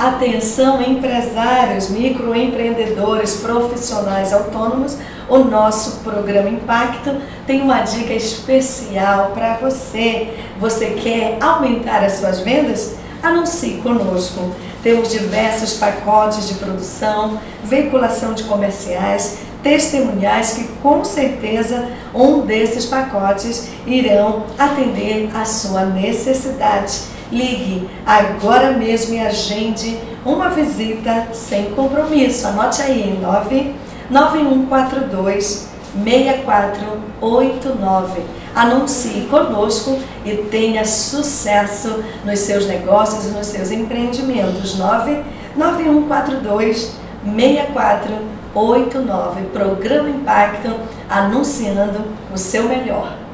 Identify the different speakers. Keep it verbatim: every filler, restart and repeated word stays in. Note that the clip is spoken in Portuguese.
Speaker 1: Atenção, empresários, microempreendedores, profissionais autônomos, o nosso programa Impacto tem uma dica especial para você. Você quer aumentar as suas vendas? Anuncie conosco. Temos diversos pacotes de produção, veiculação de comerciais, testemunhais que com certeza um desses pacotes irão atender a sua necessidade. Ligue agora mesmo e agende uma visita sem compromisso. Anote aí, nove nove um quatro dois, seis quatro oito nove. Anuncie conosco e tenha sucesso nos seus negócios e nos seus empreendimentos. nove nove um quatro dois, seis quatro oito nove. Programa Impacto, anunciando o seu melhor.